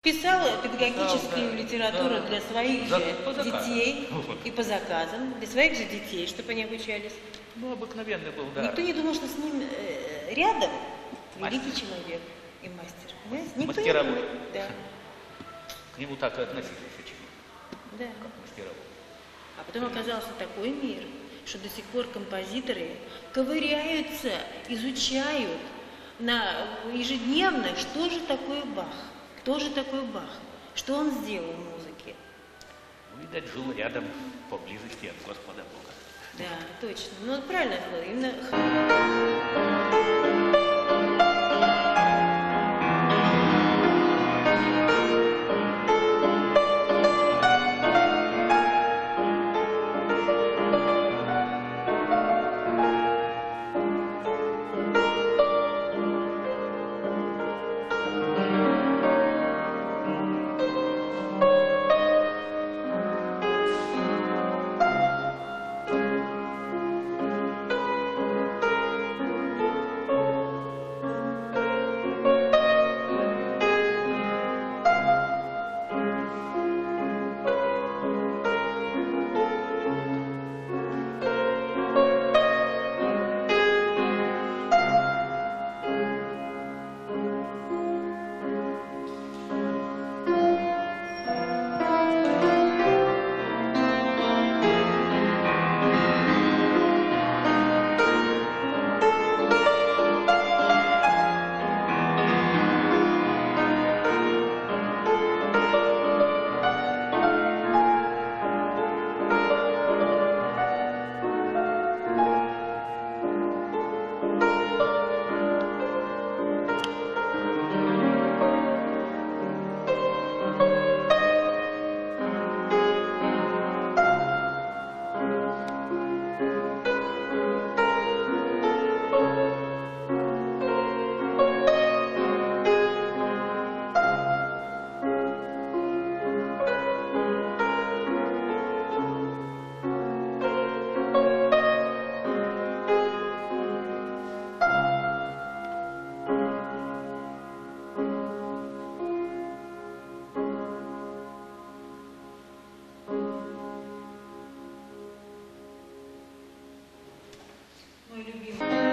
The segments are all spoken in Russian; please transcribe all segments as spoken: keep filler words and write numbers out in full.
Писала педагогическую да, литературу да. для своих За- же по заказу. детей и по заказам, для своих же детей, чтобы они обучались. Ну, обыкновенный был, да. Никто не думал, что с ним э, рядом Мастер. великий человек и мастер. Понимаете? Никто не Мастеровой. думал. Да, К нему так и относились очень, да. как мастеровой. А потом оказался такой мир, что до сих пор композиторы ковыряются, изучают на ежедневно, что же такое Бах, кто же такой Бах, что он сделал в музыке. Ну, видать, жил рядом, поблизости от Господа Бога. Да, точно. Ну, правильно было. Именно... Мой любимый.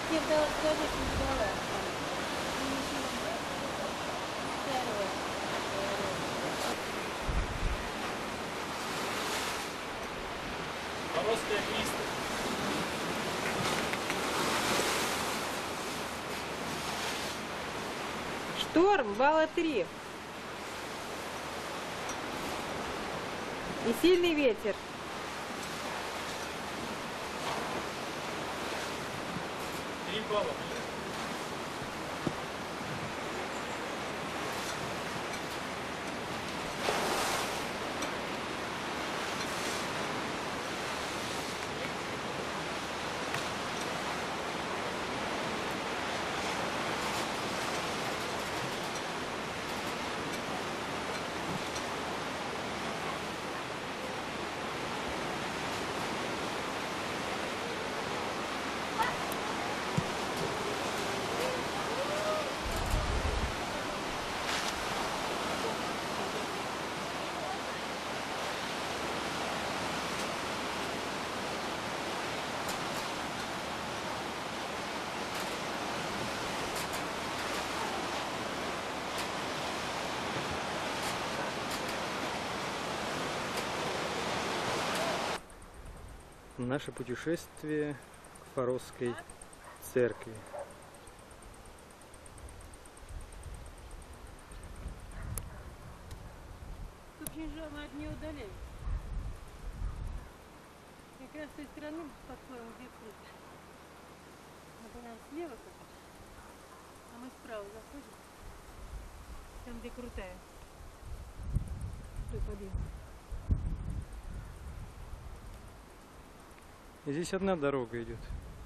Я дала сказать, не дала. Форосское место. Шторм, балла три. И сильный ветер. Три балла. Наше путешествие к Форосской церкви. Очень жалко, от нее удаляют. Как раз с той стороны платформа, где круто. Вот она слева как, а мы справа заходим. Там, где крутая. Стой, подъем. Здесь одна дорога идет.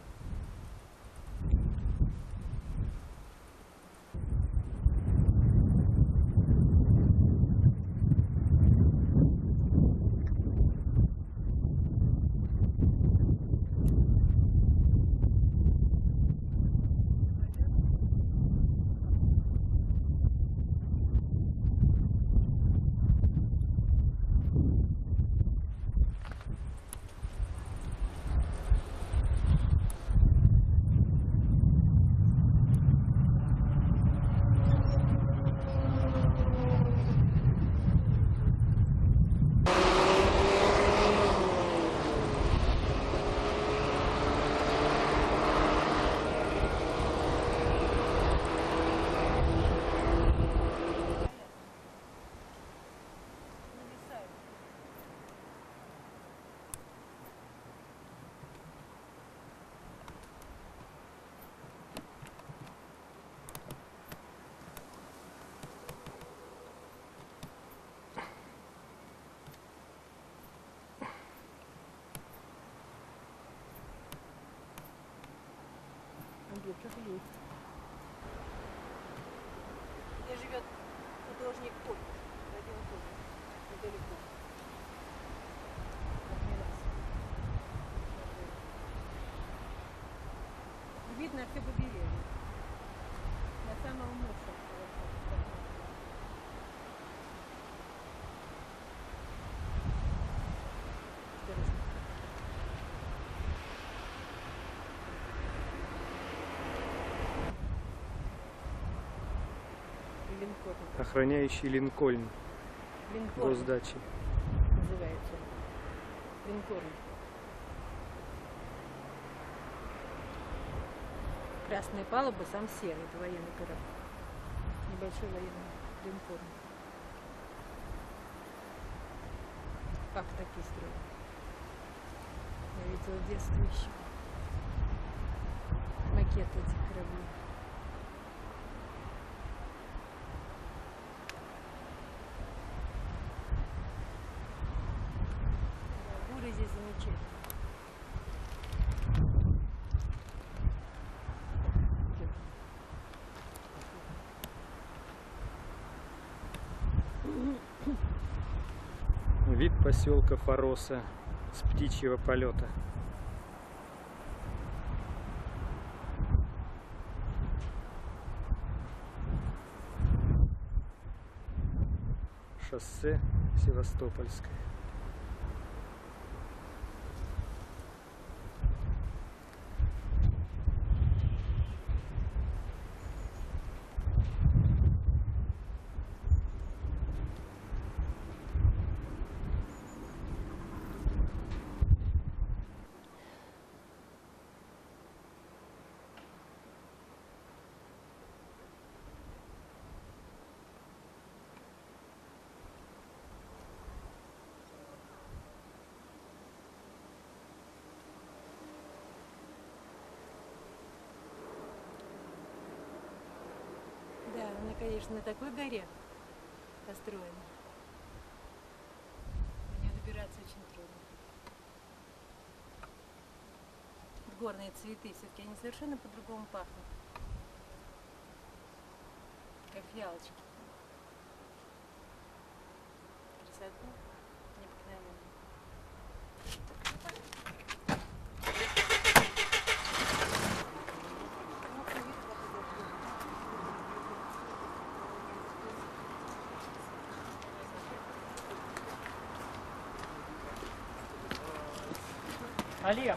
Где что-то есть. Где живет художник Коль, Вадим Коль, недалеко. Видно все побережье. На самом море. Линкольн. Охраняющий Линкольн. Линкольн Госдачи. называется. Линкольн. Красная палуба, сам серый, это военный корабль. Небольшой военный линкольн. Как такие строят? Я видела в детстве еще. Макет этих кораблей. Буры здесь замечательные. Вид поселка Фороса с птичьего полета. Шоссе Севастопольское. Да, она, конечно, на такой горе построена. До нее добираться очень трудно. Горные цветы, все-таки они совершенно по-другому пахнут. Как фиалочки. Красота необыкновенная. Олег!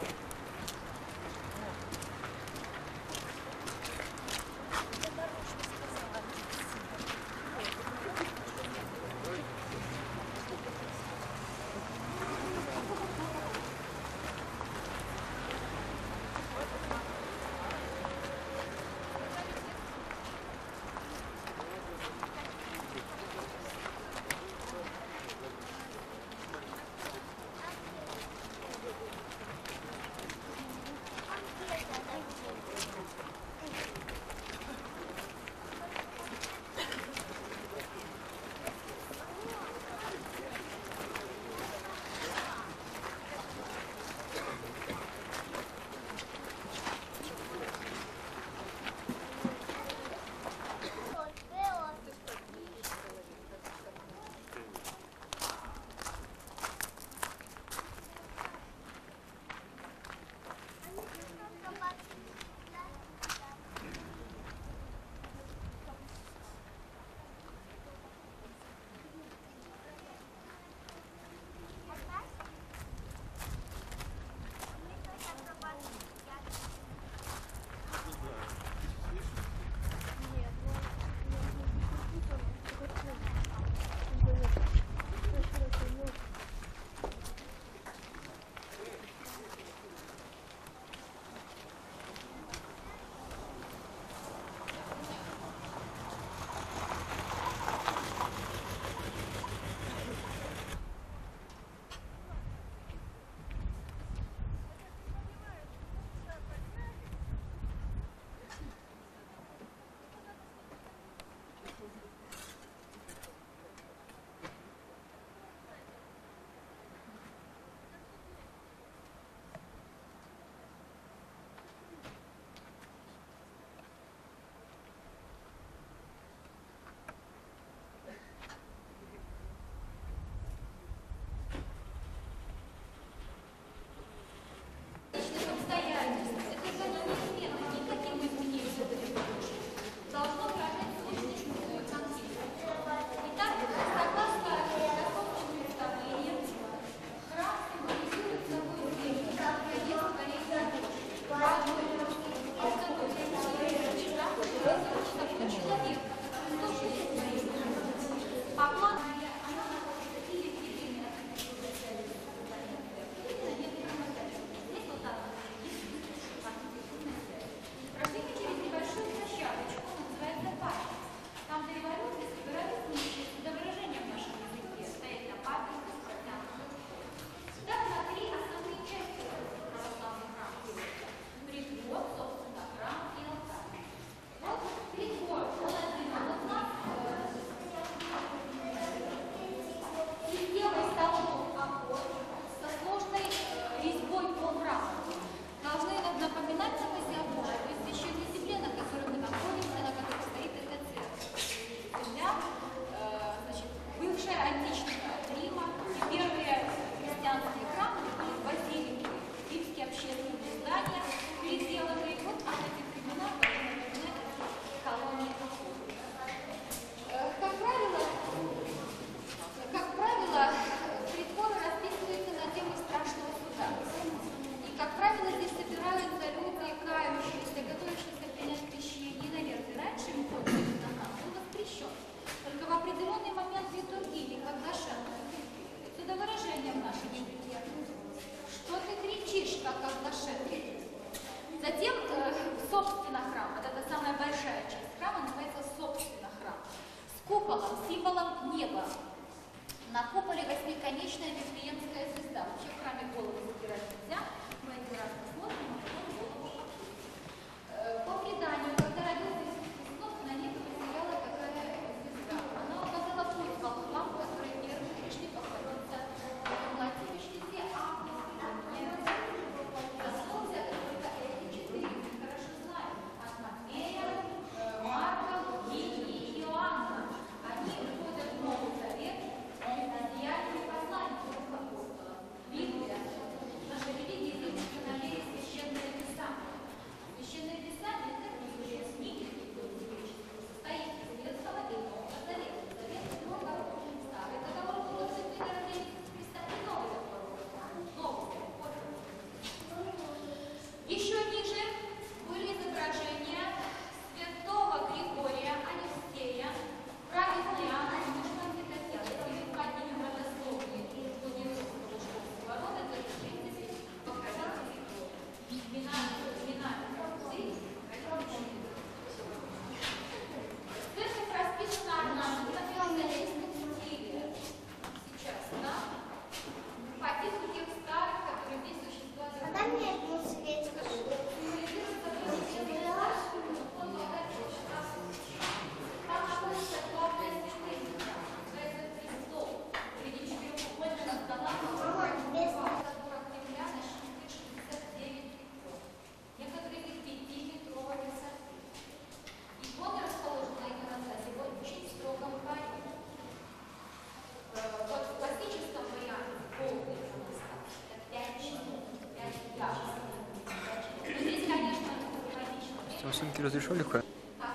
А все-таки разрешали ходить?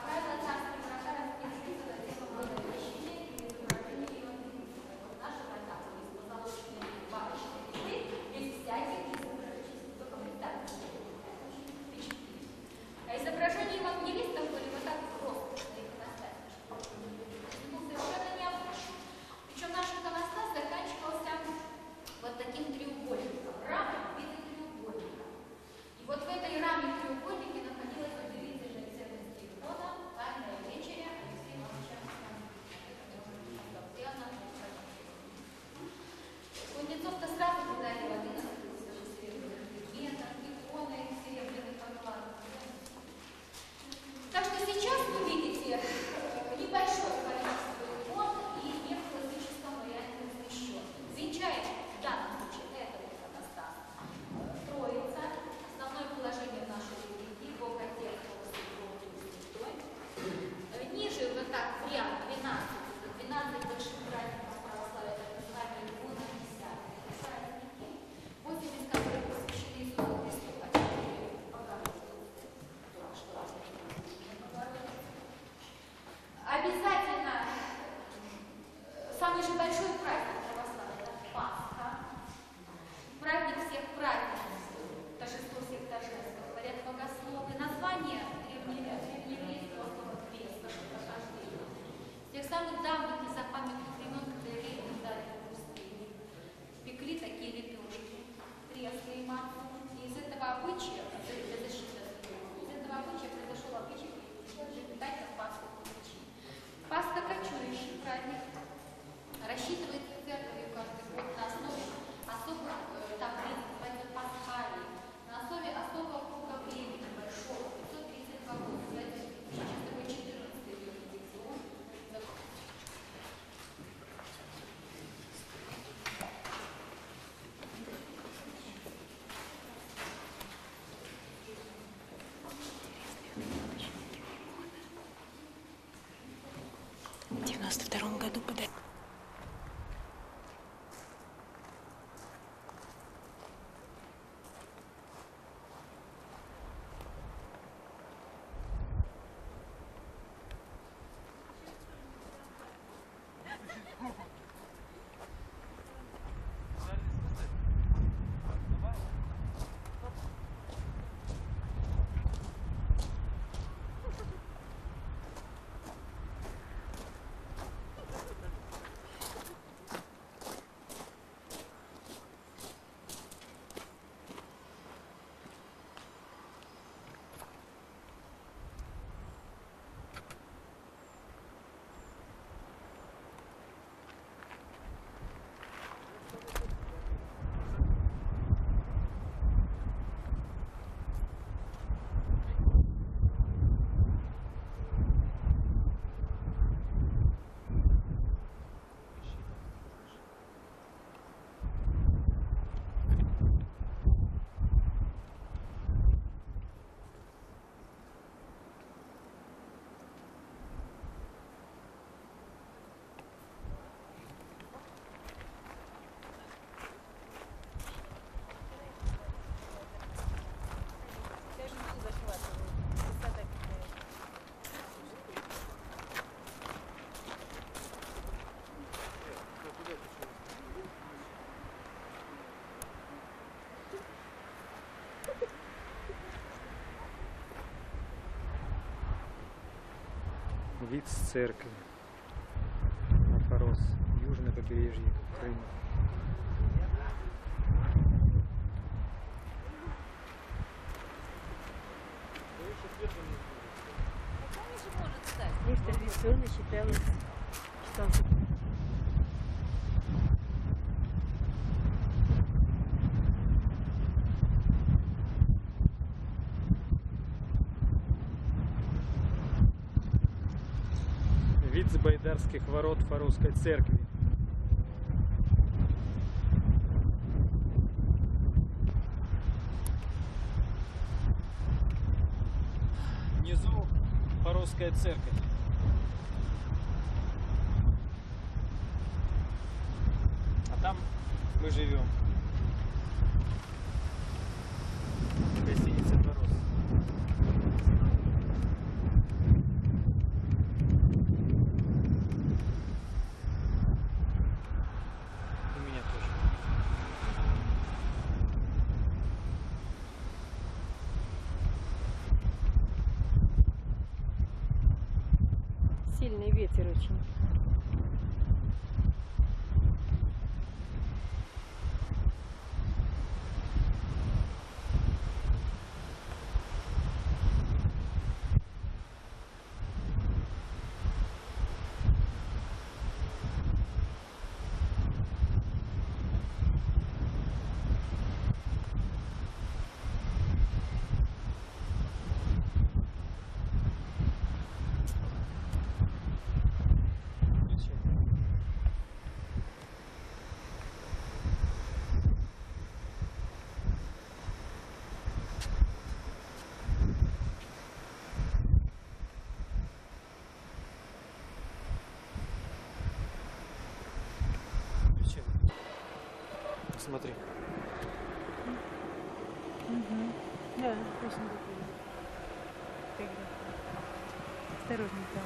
Изображения евангелистов были вот так просто, что их иконостас. Ну, совершенно необычно. Причем наш иконостас заканчивался вот таким треугольником, рамой в виде треугольника. И вот в этой раме треугольники находилась удивительная ценность икона, тайная вечеря Алексея Ивановича Антонова. Кузнецов-то сразу подарил одиннадцать тысяч серебряных предметов, иконы серебряных покладов. Так что сейчас вы видите небольшое количество икон и не в классическом варианте размещен. Венчает в данном случае это иконостас Троица, основное положение в нашей религии, Бог Отец, Бог Сын, Бог Дух Святой. Ниже вот так вариант двенадцать, двенадцать больших праздников православия, так называемые иконы десятые праздники, восемь из которых посвящены Иисусу Христу, а четыре Богородице. Обязательно самый же большой праздник православия – это Пасха. Праздник всех праздников, торжество всех торжеств, говорят богословы. Название древнееврейского слова крест, прохождение. С тех самых давних незапамятных времен, когда евреи ждали в пустыне, пекли такие лепешки, трескали маслом. И из этого обычая, для защиты от из этого обычая произошел обычай питать на Пасху куличи. Пасха – кочующий праздник, рассчитывается церковью каждый год на основе особых таблиц, называется пасхалий, на основе особого круга времени, большого, пятьсот тридцать два года, называется сейчас такой четырнадцатый юрисдикцион. В девяносто втором году подали. Вид с церкви на Фарос, южное побережье Крыма. Здесь традиционно считалось, что Вид с байдарских ворот Фаросской церкви. Внизу Фаросская церковь. А там мы живем. Гостиница Фарос. Сильный ветер очень. Смотри. Угу. Да, точно такие. Осторожней там.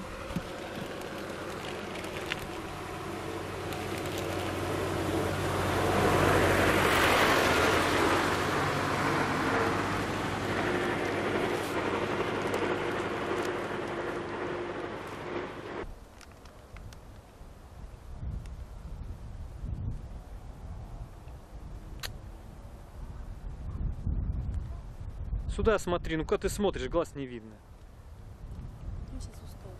Сюда смотри, ну-ка ты смотришь, глаз не видно. Я сейчас устала.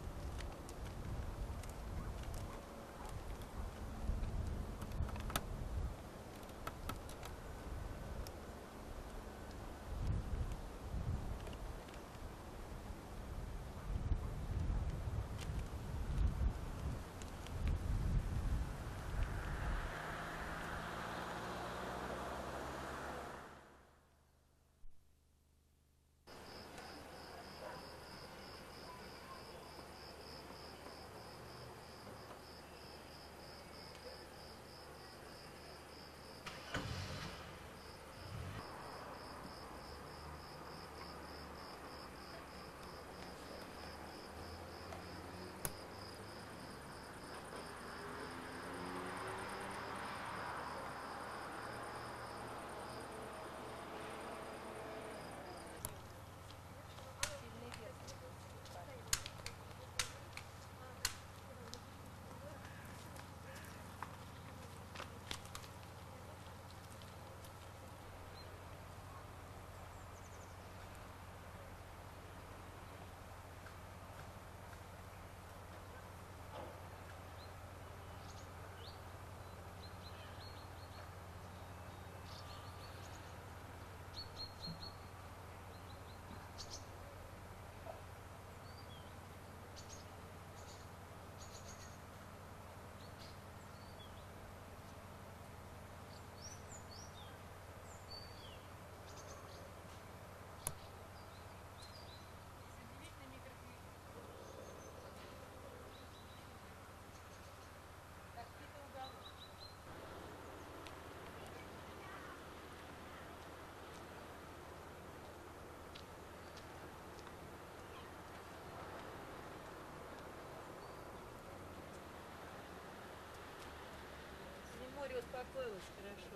Море успокоилось, хорошо.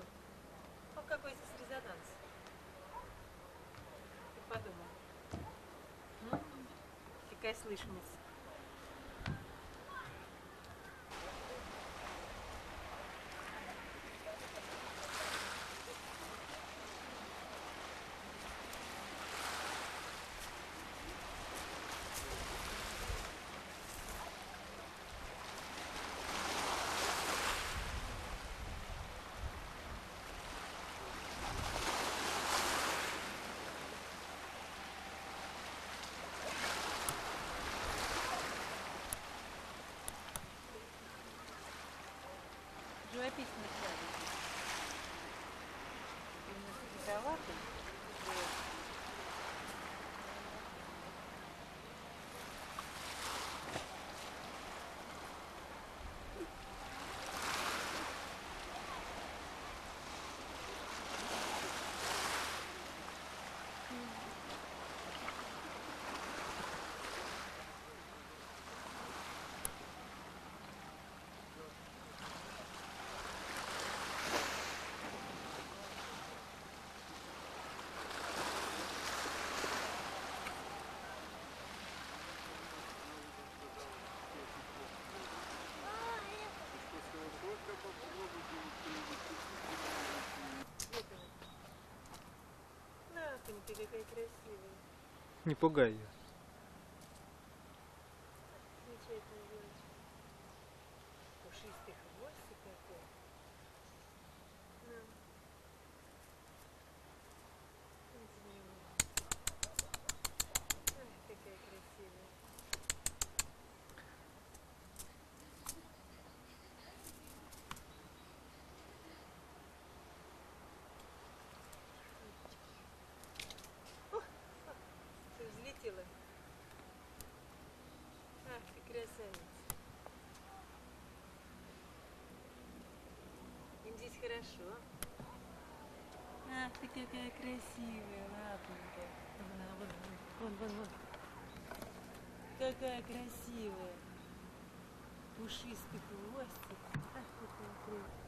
А какой здесь резонанс? Ты подумал. М? Какая слышимость. Живописный край. Немножко диковатый. красивый. Не пугай ее. Замечательная девочка. Пушистый хвостик какой. На. Ах, какая красивая. Ты взлетела. Ах, ты красавица. Им здесь хорошо. Ах, ты какая красивая, лапонька. Вон, вон, вон, вон. Какая красивая. Пушистый хвостик. Ах, какая красивая.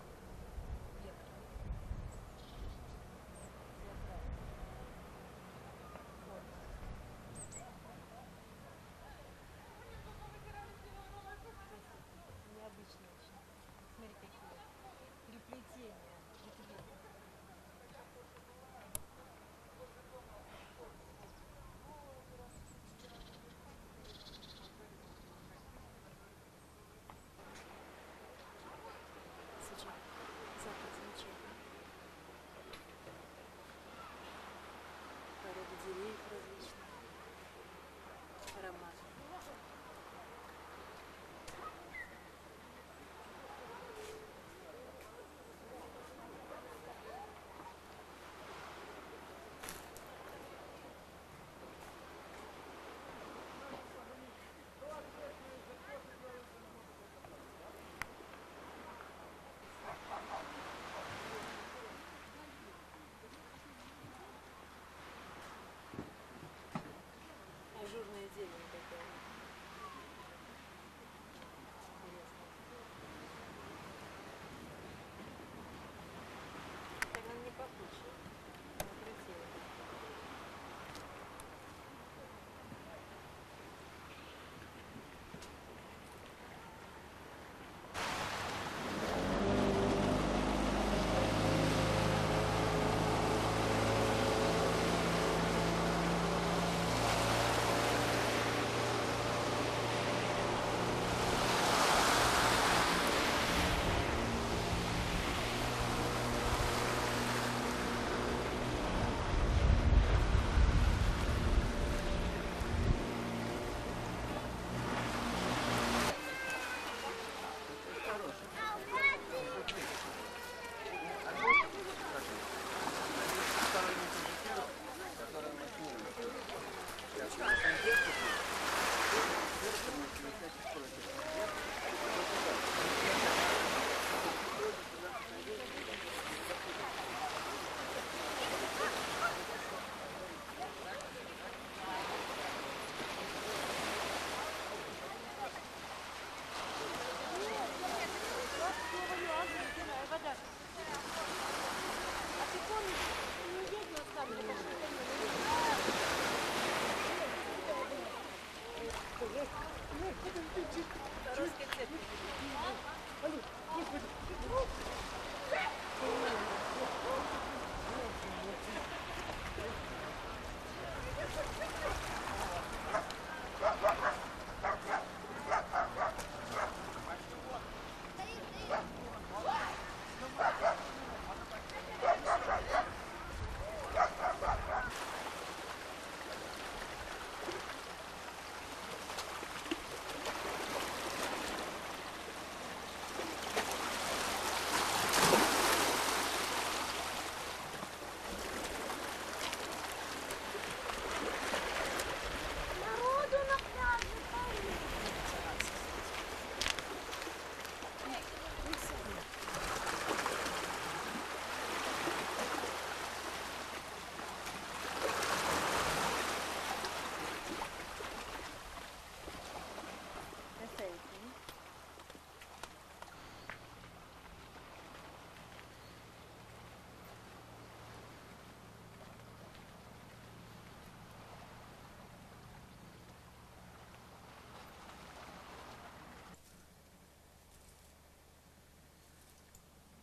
Необычно очень. Смотри, какие переплетения. Сейчас. Запах замечательный. Порода деревьев различных. Аромат. Ажурная зелень такая. Интересно. Так она не пахучая. Она красивая.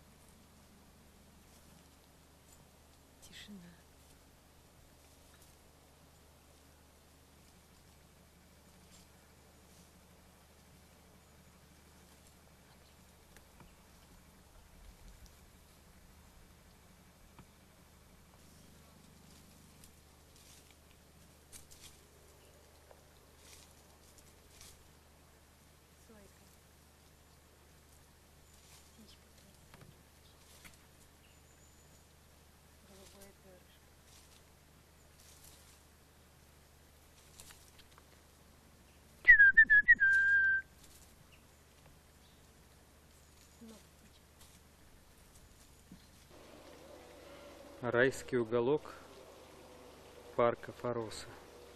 Тишина. Райский уголок парка Фароса.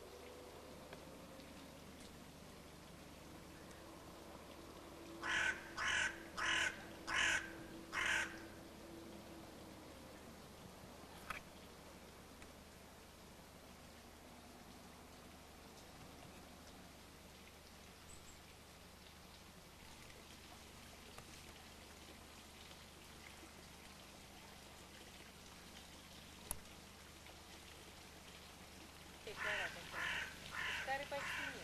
Старый почти нет.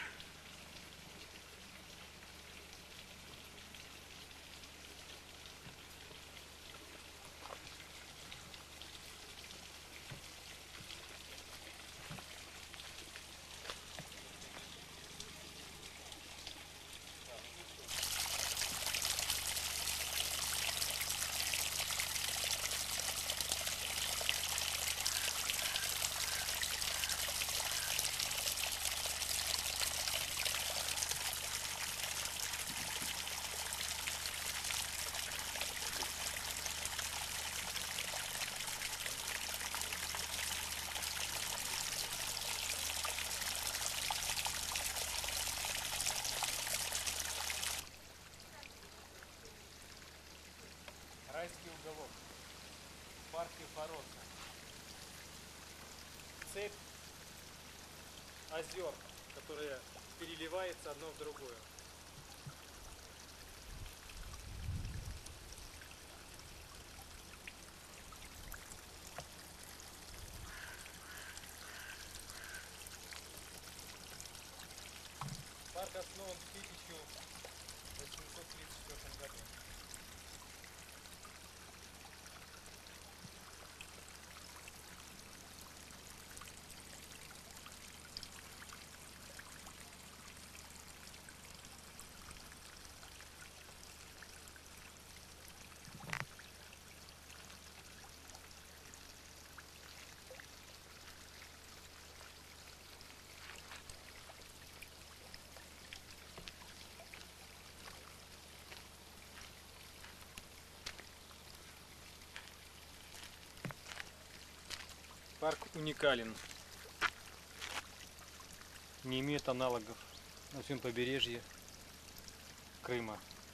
Райский уголок. В парке Фароса. Цепь озер, которая переливается одно в другое. Парк основан в тысяча восемьсот тридцать четвёртом году. Парк уникален, не имеет аналогов на всем побережье Крыма.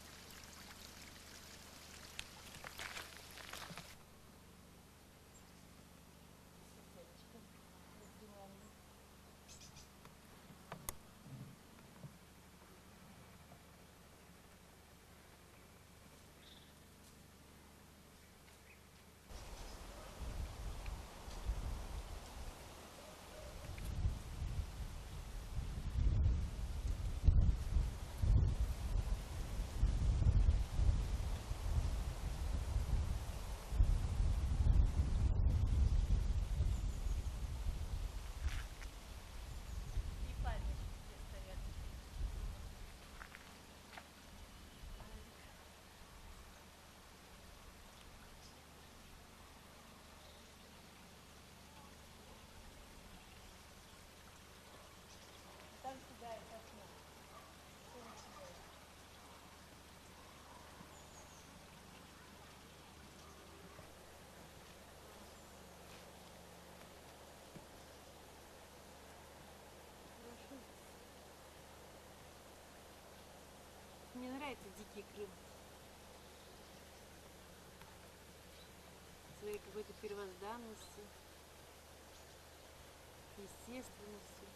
И памятники все стоят. Там сюда это окно. Хорошо. Мне нравится дикий Крым. Своей какой-то первозданностью, естественностью.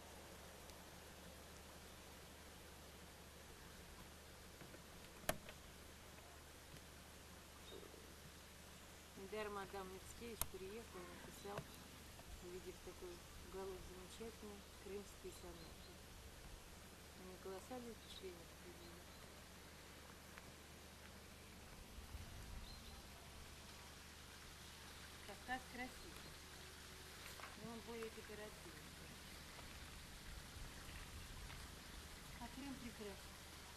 Недаром Адам Мицкевич приехал и написал, увидев такой уголок замечательный, крымский сонет. Мне колоссальное впечатление произвели. Кавказ красивый, но он более декоративный. А Крым прекрасен.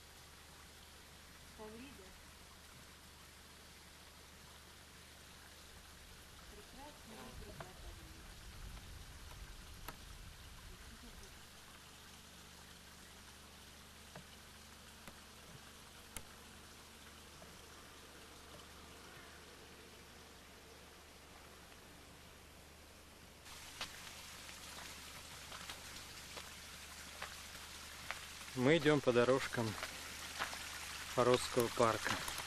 Таврида прекрасная прекрасная Таврида. Мы идем по дорожкам Форосского парка.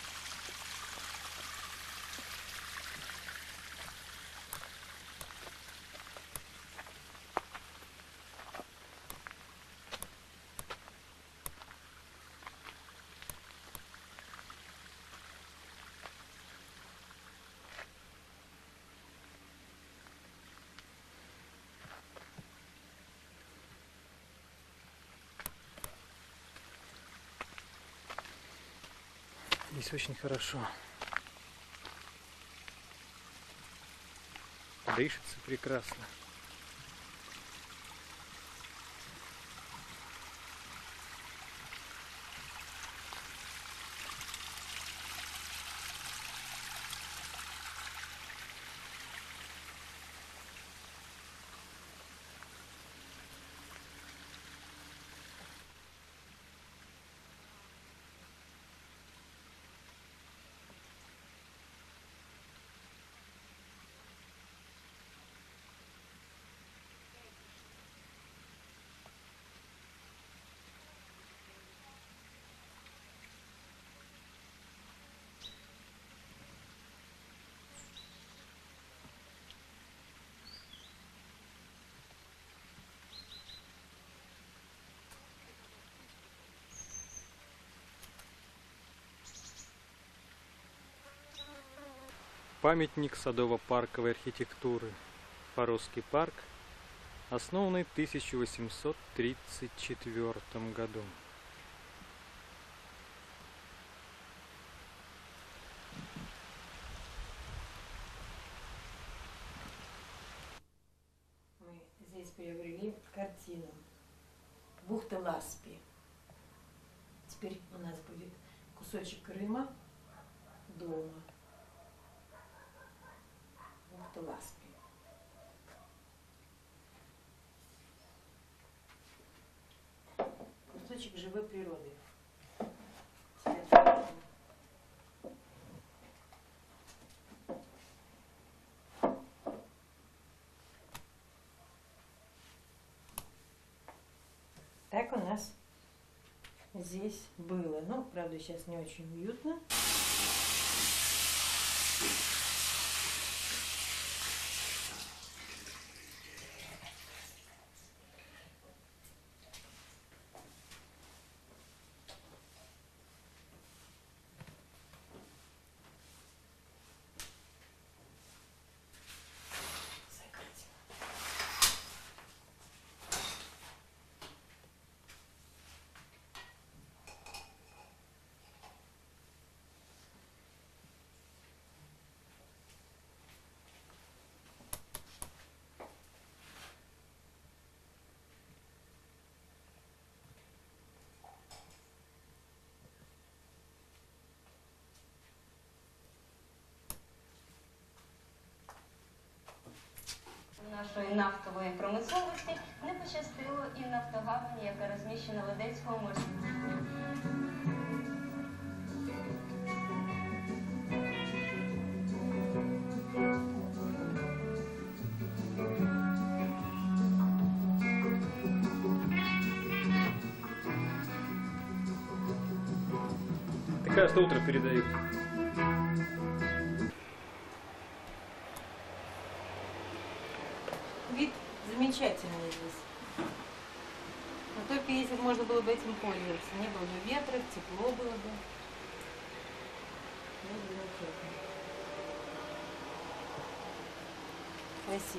Здесь очень хорошо. Дышится прекрасно. Памятник садово-парковой архитектуры. Форосский парк, основанный в тысяча восемьсот тридцать четвёртом году. Мы здесь приобрели картину «Бухта Ласпи». Теперь у нас будет кусочек Крыма дома. Бухта Ласпи. Кусочек живой природы. Так у нас здесь было. Ну, правда, сейчас не очень уютно. Нашої нафтової промисловості не пощастило і Нафтогазу, яка розміщена в Одеському морському. Такая что утро передают. Вид замечательный здесь. Но только если бы можно было бы этим пользоваться. Не было бы ветра, тепло было бы. Ну, замечательно. Спасибо.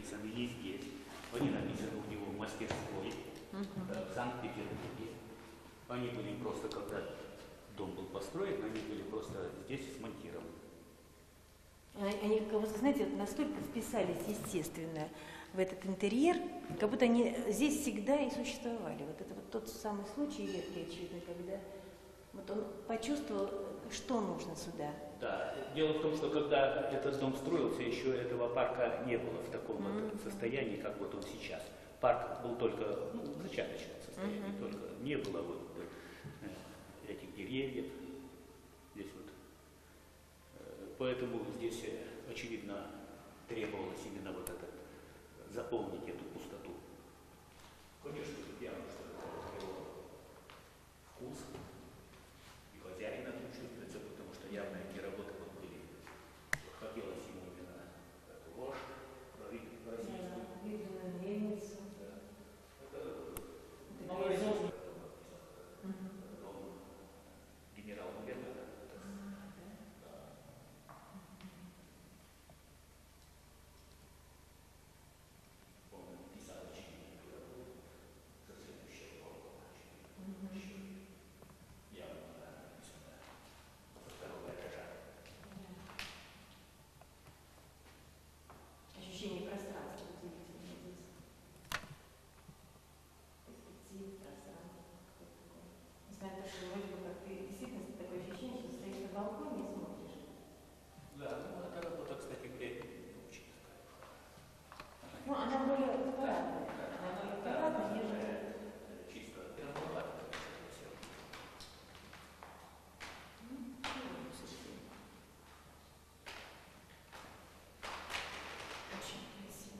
написаны не здесь. Они написаны у него в мастерской, в Санкт-Петербурге. Они были просто, когда дом был построен, они были просто здесь смонтированы. Они, вы знаете, вот настолько вписались естественно в этот интерьер, как будто они здесь всегда и существовали. Вот это вот тот самый случай редкий, очевидно, когда вот он почувствовал, что нужно сюда. Да, дело в том, что когда этот дом строился, еще этого парка не было в таком mm-hmm. вот состоянии, как вот он сейчас. Парк был только ну, в начальном состоянии, mm-hmm. только не было вот, вот, этих деревьев. Здесь вот. Поэтому здесь, очевидно, требовалось именно вот это, заполнить эту пустоту. Конечно, тут явно, что это его вкус и хозяина тут чувствуется, потому что явно эти работы вот были. Хотелось ему именно эту ложь, российскую. Видную мельницу. Это новороссийская. Генерал-губернатор. Ощущение пространства удивительное здесь. Перспектив, пространства. Несмотря на то, что вроде бы как ты действительно такое ощущение, что стоишь на балконе и смотришь. Да, ну эта работа, кстати, говоря, очень такая. Ну, она более аккуратная. Она более аккуратная, нежели... Чисто первоплатная. Очень красиво.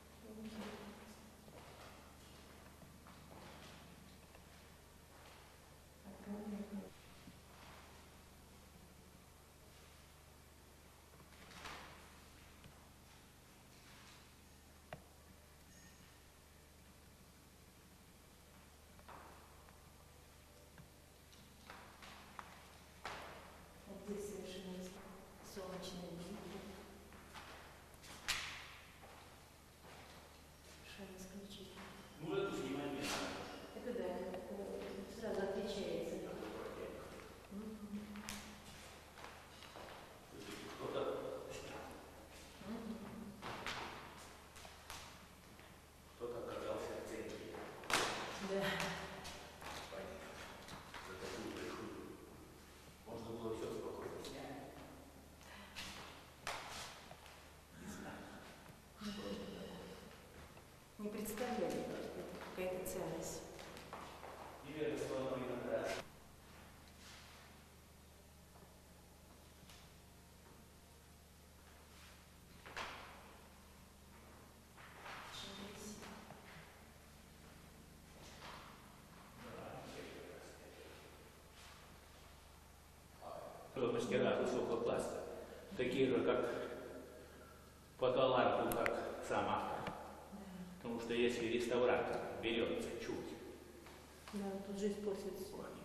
Здесь совершенно солнечные блики. Совершенно исключительно. Ну, это снимать не надо. Это да, это сразу отличается. Кто-то, кто-то оказался в центре. Да. За такую большую. Можно было все спокойно снять. Не знаю, что это такое. Не представляли, что это какая-то ценность. Или это слова иногда. Очень красиво. Мастера высокого класса, такие же, как по таланту, как сам автор. Потому что если реставратор берется чуть, Да, тут же испортится. ой,